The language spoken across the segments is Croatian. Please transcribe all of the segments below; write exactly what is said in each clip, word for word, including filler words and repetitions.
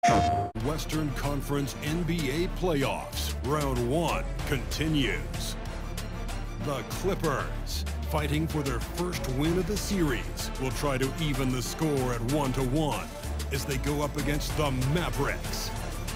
Western Conference N B A playoffs, round one continues. The Clippers, fighting for their first win of the series, will try to even the score at one to one as they go up against the Mavericks.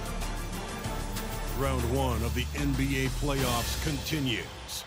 Round one of the N B A playoffs continues.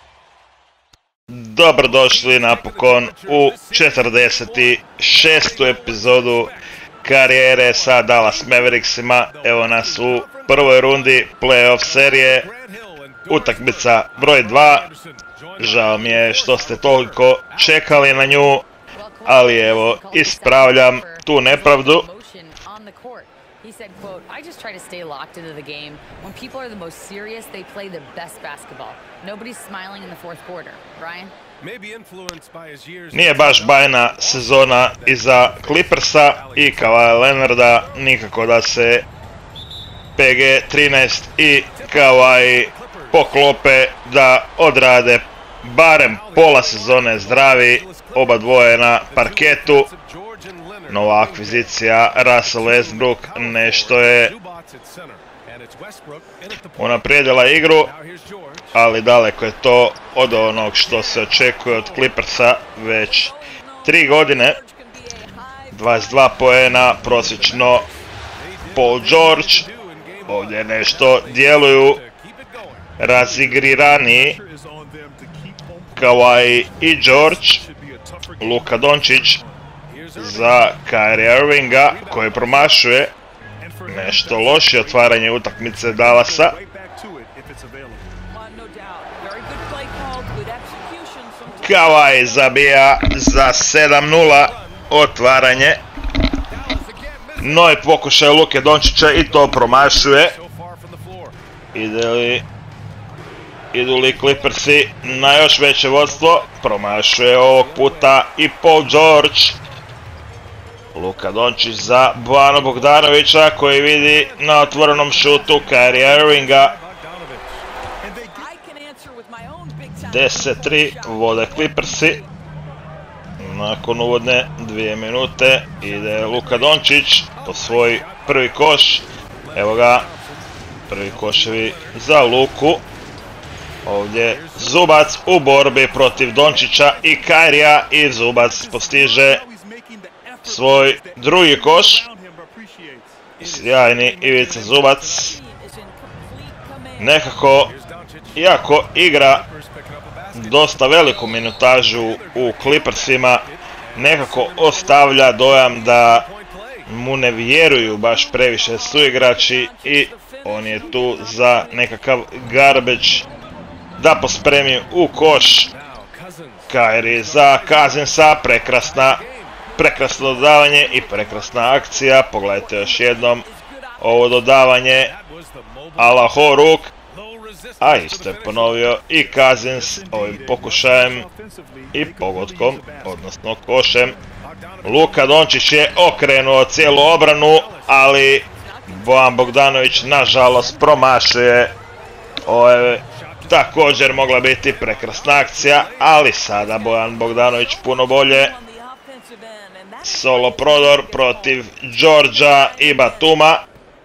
Dobrodošli napokon u četrdeset šestu epizodu karijere sa Dallas Mavericksima. Evo nas u prvoj rundi playoff serije, utakmica broj dva. Žao mi je što ste toliko čekali na nju, ali evo ispravljam tu nepravdu. He said, quote, I just try to stay locked into the game. When people are the most serious, they play the best basketball. Nobody's smiling in the fourth quarter. Brian? Nije baš bajna sezona iza Clippersa i Kawhi Leonarda, nikako da se P G trinaest i Kawhi poklope da odrade barem pola sezone zdravi, oba dvoje na parketu. Nova akvizicija Russell Westbrook nešto je unaprijedila igru, ali daleko je to od onog što se očekuje od Clippersa već tri godine. dvadeset dva poena prosječno Paul George, ovdje nešto djeluju razigriraniji Kawhi i George. Luka Dončić za Kyrie Irvinga koji promašuje, nešto lošije otvaranje utakmice Dallasa. Kawhi zabija za sedam nula otvaranje. Novi pokušaj Luke Dončića i to promašuje. Ide li, idu li Clippersi na još veće vodstvo? Promašuje ovog puta i Paul George. Luka Dončić za Bojana Bogdanovića koji vidi na otvorenom šutu Kyrie Irvinga. deset tri vode Clippersi. Nakon uvodne dvije minute ide Luka Dončić po svoj prvi koš. Evo ga, prvi koševi za Luku. Ovdje Zubac u borbi protiv Dončića i Kyrija i Zubac postiže svoj drugi koš. Sjajni Ivica Zubac. Nekako, iako igra dosta veliku minutažu u Clippersima, nekako ostavlja dojam da mu ne vjeruju baš previše suigrači i on je tu za nekakav garbage da pospremi u koš. Kyrie za Cousinsa, prekrasna Prekrasno dodavanje i prekrasna akcija. Pogledajte još jednom ovo dodavanje ala Horuk. A isto je ponovio i Cousins ovim pokušajem i pogodkom, odnosno košem. Luka Dončić je okrenuo cijelu obranu, ali Bojan Bogdanović nažalost promašuje. Ovo je također mogla biti prekrasna akcija, ali sada Bojan Bogdanović puno bolje. Solo prodor protiv Georgea i Batuma.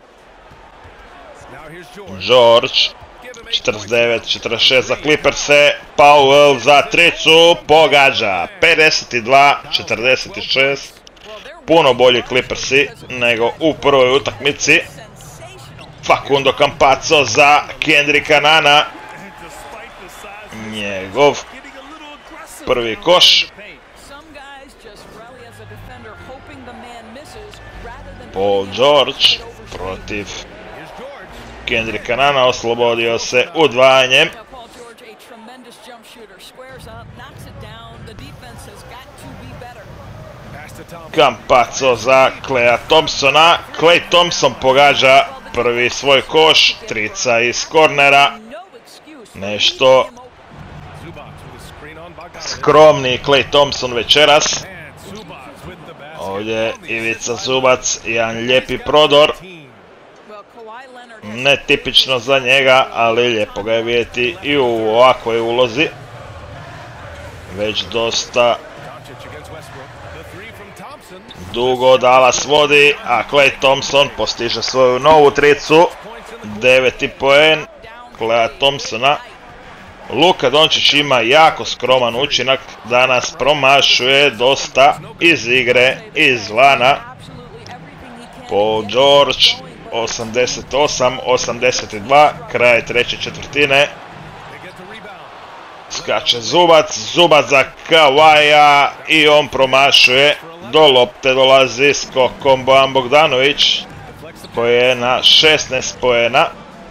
George, četrdeset devet četrdeset šest za Clipperse. Powell za tricu, pogađa. pedeset dva četrdeset šest. Puno bolji Clippersi nego u prvoj utakmici. Facundo Campazzo za Kendricka Nana. Njegov prvi koš. Paul George protiv Kendricka Nana, oslobodio se udvajanjem. Campazzo za Klaya Thompsona. Klay Thompson pogađa prvi svoj koš, trica iz kornera. Nešto skromni Klay Thompson večeras. Ovdje Ivica Zubac, jedan lijepi prodor. Netipično za njega, ali lijepo ga je vidjeti i u ovakvoj ulozi. Već dosta Dugo Dallas vodi, a Klay Thompson postiže svoju novu tricu. Deveti poen Klaya Thompsona. Luka Dončić ima jako skroman učinak, danas promašuje dosta iz igre, iz lana. Paul George osamdeset osam osamdeset dva, kraj treće četvrtine. Skače Zubac, Zubac za Kawhija i on promašuje. Do lopte dolazi skokom Bojan Bogdanović koji je na šesnaest poena.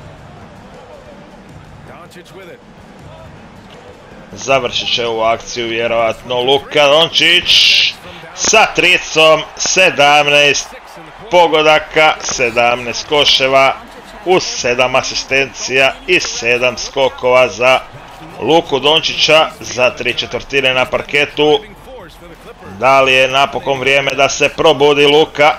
Završit će ovu akciju vjerovatno Luka Dončić sa tricom, sedamnaest pogodaka, sedamnaest koševa uz sedam asistencija i sedam skokova za Luku Dončića za tri četvrtine na parketu. Da li je napokon vrijeme da se probudi Luka?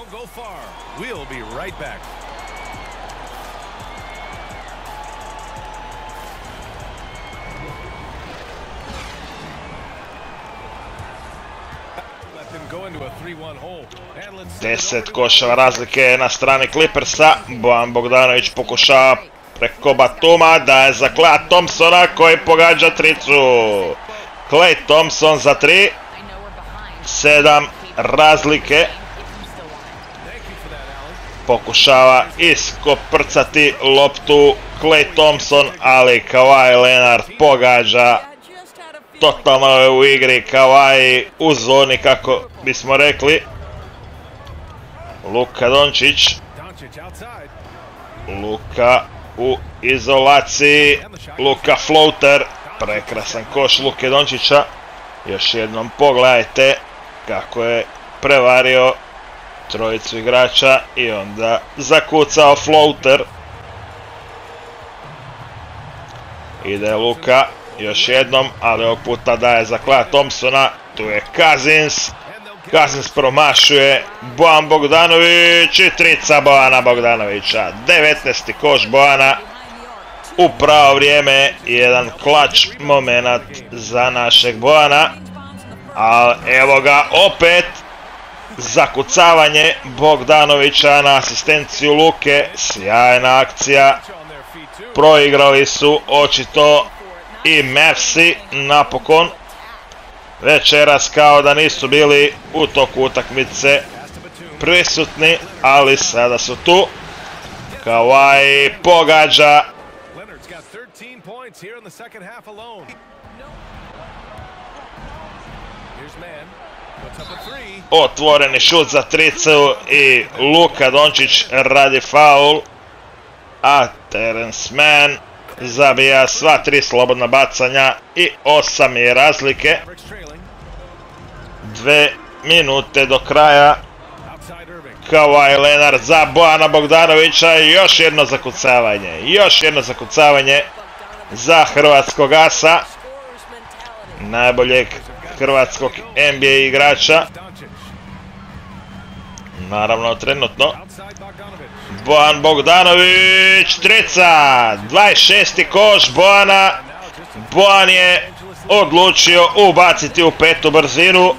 Deset koševa razlike na strani Clippersa. Bojan Bogdanović pokušava preko Batuma, daje za Klaya Thompsona koji pogađa tricu. Klay Thompson za tri. Sedam razlike. Pokušava iskoprcati loptu Klay Thompson, ali Kawhi Leonard pogađa. Totalno je u igri Kawhi u zoni, kako bismo rekli. Luka Dončić. Luka u izolaciji. Luka floater. Prekrasan koš Luke Dončića. Još jednom pogledajte kako je prevario trojicu igrača i onda zakucao floater. Ide Luka još jednom, ali ovog puta daje za Klaya Thompsona. Tu je Cousins. Cousins promašuje. Bojan Bogdanović i trica Bojana Bogdanovića. devetnaesti koš Bojana. U pravo vrijeme, jedan klač moment za našeg Bojana. Ali evo ga opet. Zakucavanje Bogdanovića na asistenciju Luke. Sjajna akcija. Proigrali su očito i Mavsi napokon. Večeras kao da nisu bili u toku utakmice prisutni, ali sada su tu. Kawhi pogađa. Otvoreni šut za tricu i Luka Dončić radi faul. A Terence Mann zabija sva tri slobodna bacanja i osam je razlike. Dve minute do kraja. Kawhi Leonard za Bojana Bogdanovića. Još jedno zakucavanje. Još jedno zakucavanje za hrvatskog asa. Najboljeg hrvatskog N B A igrača. Naravno trenutno. Bojan Bogdanović, trica, dvadeset šesti koš Bojana. Bojan je odlučio ubaciti u petu brzinu.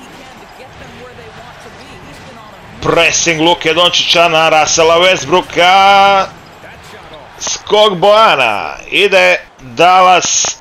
Pressing Luke Dončića na Russella Westbrooka. Skok Bojana. Ide Dallas.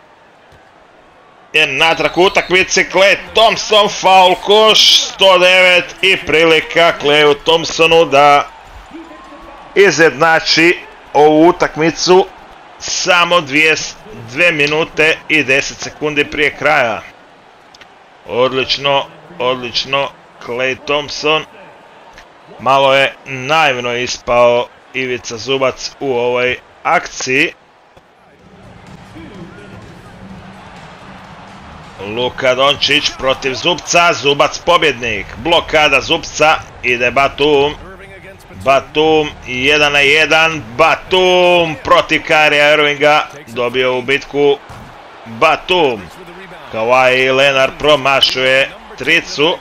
Je natrag utakmici. Klay Thompson, foul koš, sto devet i prilika Klayu Thompsonu da izjednači ovu utakmicu samo dvije minute i deset sekundi prije kraja. Odlično, odlično Klay Thompson. Malo je naivno ispao Ivica Zubac u ovoj akciji. Luka Dončić protiv Zubca, Zubac pobjednik. Blokada Zubca, ide Batum. Batum jedan na jedan, Batum protiv Kyrieja Irvinga, dobio u bitku Batum. Kawhi Leonard promašuje tricu.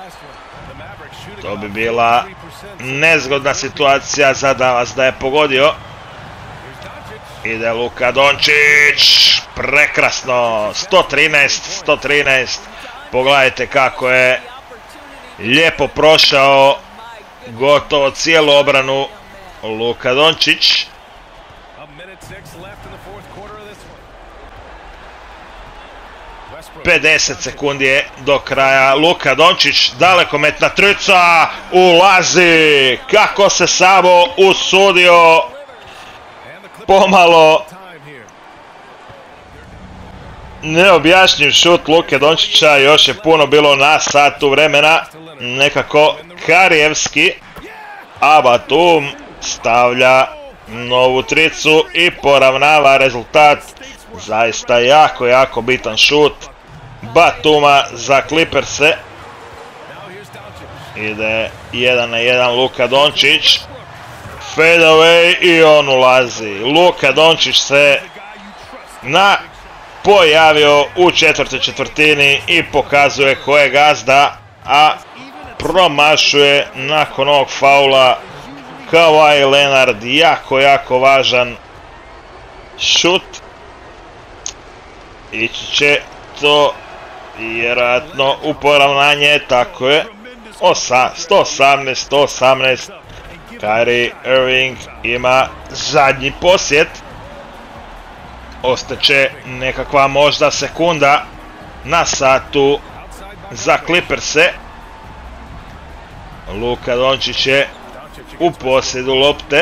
To bi bila nezgodna situacija za Dallas da je pogodio. Ide Luka Dončić, prekrasno, sto trinaest, sto trinaest. Pogledajte kako je Lijepo prošao gotovo cijelu obranu Luka Dončić. pedeset sekundi je do kraja. Luka Dončić, dalekometna trica, ulazi. Kako se samo usudio pomalo neobjašnjiv šut Luke Dončića. Još je puno bilo na satu vremena, nekako karijevski, a Batum stavlja novu tricu i poravnava rezultat. Zaista jako, jako bitan šut Batuma za Clipperse. Ide jedan na jedan Luka Dončić. Fade away i on ulazi. Luka Dončić se na pojavio u četvrtoj četvrtini i pokazuje ko je gazda, a promašuje nakon ovog faula Kawhi Leonard. Jako, jako važan šut. Ići će to vjerojatno u poravnanje, tako je. sto osamnaest sto osamnaest. Kyrie Irving ima zadnji posjet. Ostaće nekakva možda sekunda na satu za Clipperse. Luka Dončić je u posjedu lopte.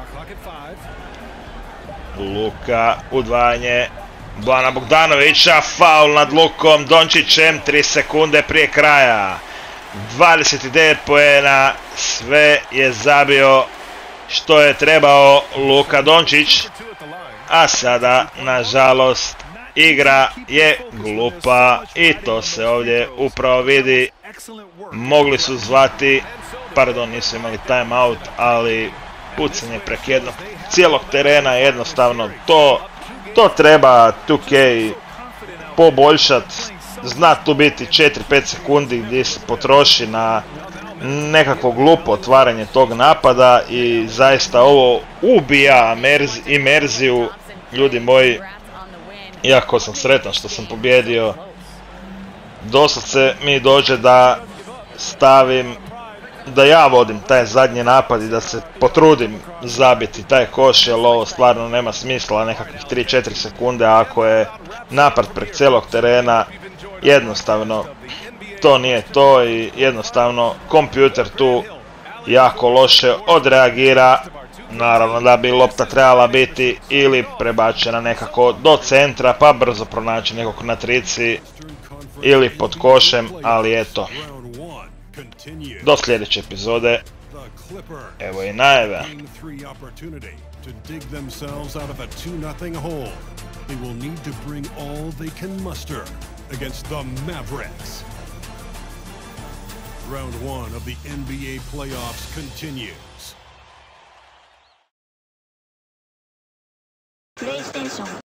Luka, udvajanje Bojana Bogdanovića, faul nad Lukom Dončićem, tri sekunde prije kraja. dvadeset devet poena, sve je zabio što je trebao Luka Dončić, a sada, nažalost, igra je glupa i to se ovdje upravo vidi. Mogli su zvati, pardon, nisu imali timeout, ali pucanje prek jednog cijelog terena, jednostavno to To treba two K poboljšat. Zna tu biti četiri pet sekundi gdje se potroši na nekakvo glupo otvaranje tog napada i zaista ovo ubija imerziju, ljudi moji. Iako sam sretan što sam pobjedio, doslovce mi dođe da stavim, da ja vodim taj zadnji napad i da se potrudim zabiti taj koš, jer ovo stvarno nema smisla, nekakvih tri četiri sekunde ako je napad prek cijelog terena. Jednostavno to nije to i jednostavno kompjuter tu jako loše odreagira. Naravno da bi lopta trebala biti ili prebačena nekako do centra pa brzo pronaći nekog na trici ili pod košem, ali eto. Do sljedeće epizode, evo i najave. Round one of the N B A playoffs continues. PlayStation